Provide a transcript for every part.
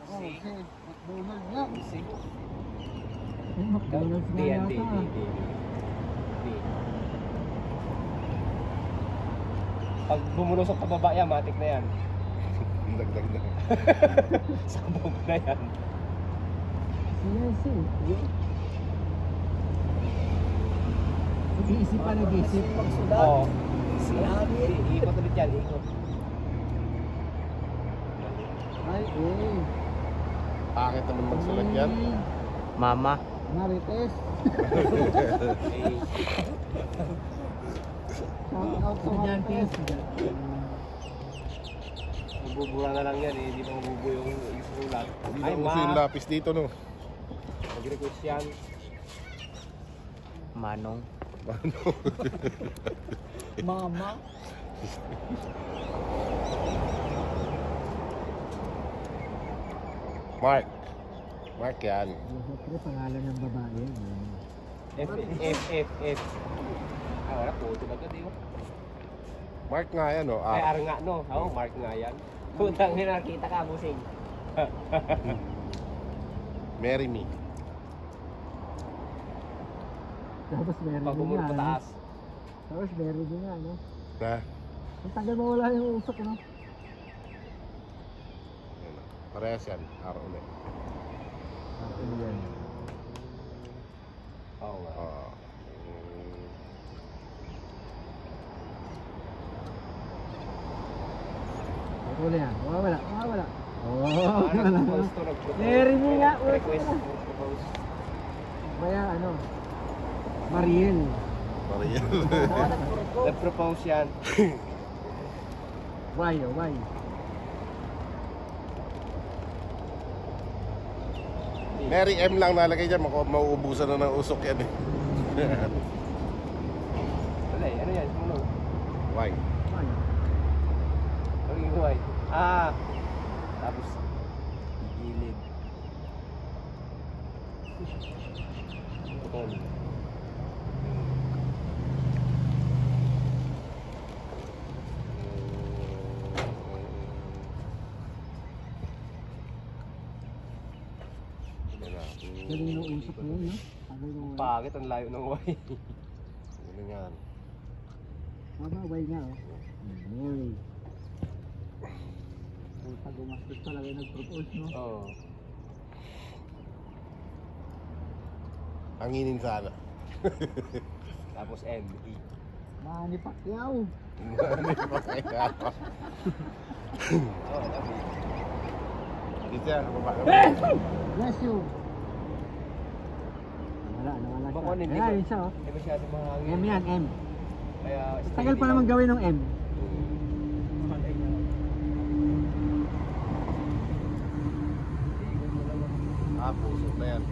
McDonald's nga. McDonald's nga yata. Pag bumulusok pababa yan, matik na yan. Dagdag na. Sabog na yan. Yes, nag-iisip pa, nag-iisip. Oo. Ikot ulit yan, ikot. Ay, Pangit naman magsulat yan. Mama. Marites. Shout out sa Marites. Magbubura na lang yan eh, hindi pa mabubuo yung sulat. Hindi na uso yung lapis dito, no? Mag-request yan. Manong. Mama. Mark yan. Siyempre, pangalan ng babae yan. F. Ah, wala po. Ito ba ito, di ba? Mark nga yan, no? Ay, ar nga, no? Oo, Mark nga yan. Putang na nakita ka, busing. Marry me. Tapos meron Pag din bumulong nga. pataas. Tapos meron din nga, no? Na? Ang tagal mo wala yung usok, no? Parehas yan. Araw ulit. Ano yan? Oo nga. Wala yan. Wala. Nag-propose to, nag-propose. Mary mo nga. Request, propose. Kaya ano? Mariel. Nag-propose yan. Why? Mary M lang nalagay dyan. Mauubusan na ng usok yan eh. Wala eh, ano yan? Sumunod. Why? Ano yung huway? Ah! Tapos, gilid. Putol. Galing ng usok mo yun, no? Pangit, ang layo ng huway. Ano yan? Mababay nga, oh. Mary. Pag gumastos talaga nag-propose, no? Oo. Anginin sana. Tapos M-E. Manny Pacquiao. Oo, tapos. Dito yan. Bless you. Nawala Baka siya. hindi Ayan, ko- yun siya, oh. Hindi masyadong mahangin. M yan, M. Kaya, Tagal pa naman gawin ng M. Puso na yan.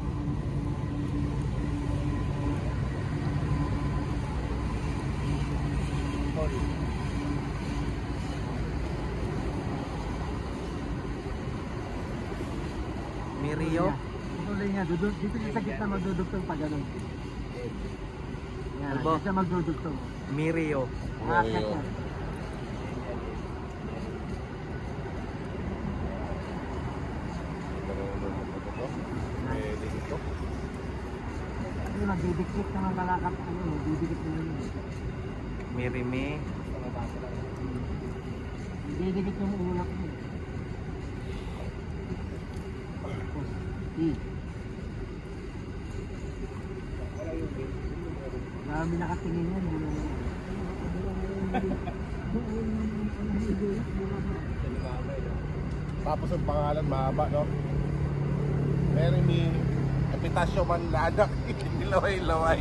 Mirio? Tuloy nga, dito sa gitna magdudugtong pa ganun. Yan, Albo? dito siya magdudugtong. Mirio. Akit yan. Kasi magdidikit naman kalakap, magdidikit naman yun. Mirime. Magdidikit yung ulap mo. Tapos, marami nakatingin yan. Tapos ang pangalan mahaba, no? Mary me. Epitasyo man ladak. Laway-laway.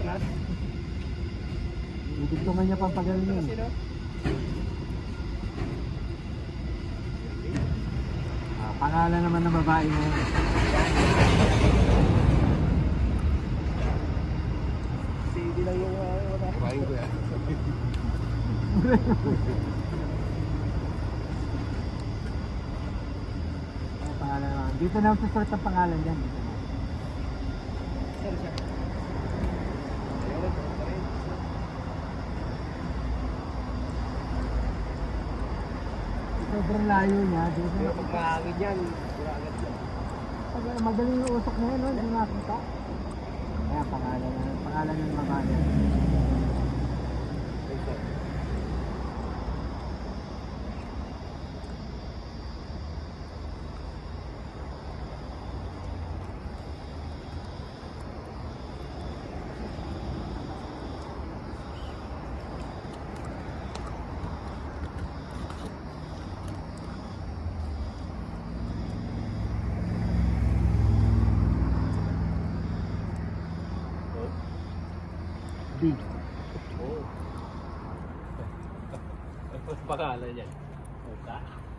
class. Idugtungan niya pang pagaling yun. Sino? Pangalan naman ng babae mo. CD lang yung wala. Kumain ko yan. Pangalan naman. Dito na ang sort ng pangalan dyan. Sir siya. Ayun, pa rin. Sobrang layo niya. Dito Pero na pag mahangin yan, wala agad yan. pag magaling yung usok na yun, no? Hindi nakita. Kaya pangalan ng babae. B. Oo. Ano pangalan yan? Muka?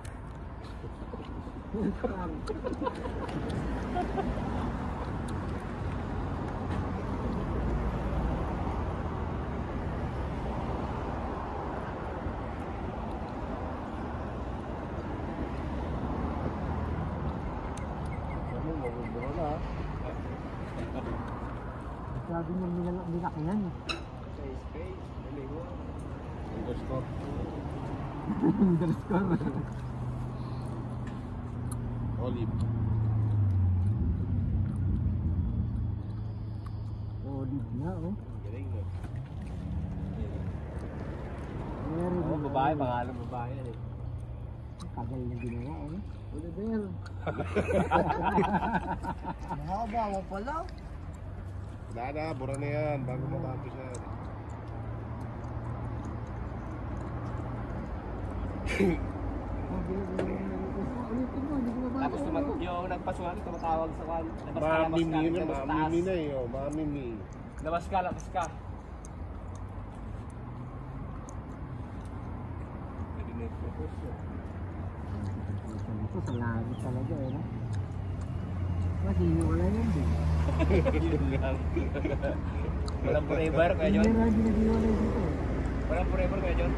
Ano, mabuburo na. Sabi niya nilakayan. Space. Daligo. Underscore. Underscore. Olive. Olive na, oh. Galing no? Very Oo, good. babae. Pangalan babae yan eh. Tagal na ginawa, oh. Oliver. Mahaba mo pala. Wala na, bura na yan. Bago matapos yan. Ulitin mo, hindi ko mabasa. Tapos yung nagpasuhan, tumatawag sa kan. Mami mi na, mami mi na eh. Oh. Mami mi. Labas ka. Ito sa langit talaga, eh, no? Kasi wala yan, din. Yun lang. Walang forever, Kuya John? Hindi na ginagawa dito, eh. Walang forever, Kuya John?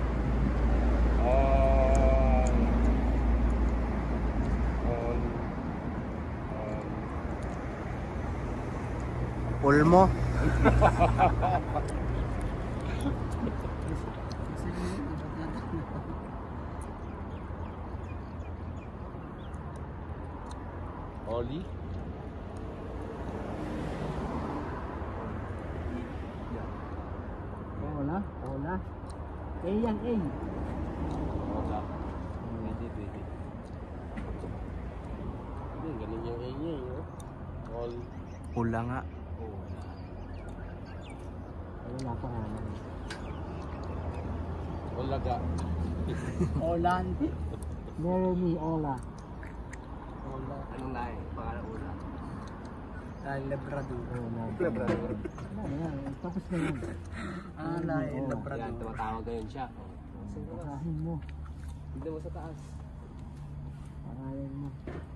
Ulmo. Oli. Ola. A yan, A. Wala. Pwede. Hindi, ganun yung A niya eh. All. Ula nga. Oo, wala. Wala pa nga naman. Olaga. Olan. Meremy, Ola. Ola. Anong lahi? Pangalan Ola. Labrador. Labrador. Tapos na yan. Lahi. Labrador. Yan, tumatawag ngayon siya. Pasahin mo. Tignan mo sa taas. Pangalan mo.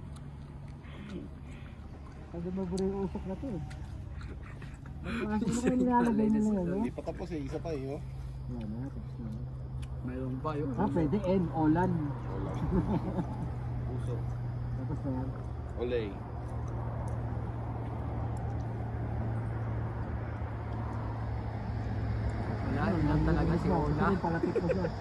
Kasi maburo yung usok na to, eh. Ano kayo nilalagay nila yan, no? Hindi pa tapos eh. Isa pa eh. Oh. Yan na, tapos na. Mayroon pa yung Pwede N, Olan. Ola. Puso. Tapos na yan. Olay. Yan talaga si Ola. Palapit mo siya.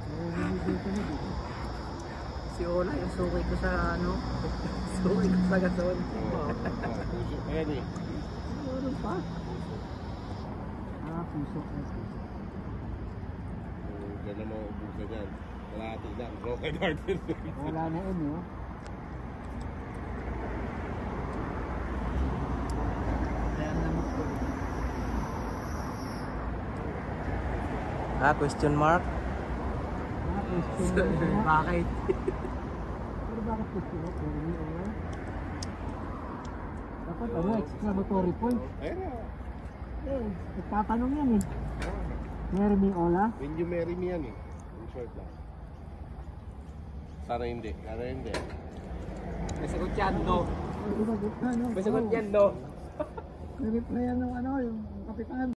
Si Ola, yung suki ko sa ano? Suki ko sa gasol. Puso. Ayan eh. Meron pa. Puso. Ganda mo ubusan yan. Kalahati lang. Broken hearted. Wala na N, no? Question mark. Question mark. Bakit? Pero bakit question mark? Meremy, Ola? Dapat ano, exclamatory point. Ayan na. Nagtatanong yan eh. Marry me, Ola? When you marry me yan eh. In short lang. Sana hindi. Sana hindi. May sagot yan, no? May sagot May sagot yan, no? May reply yan ng ano, yung kapitan.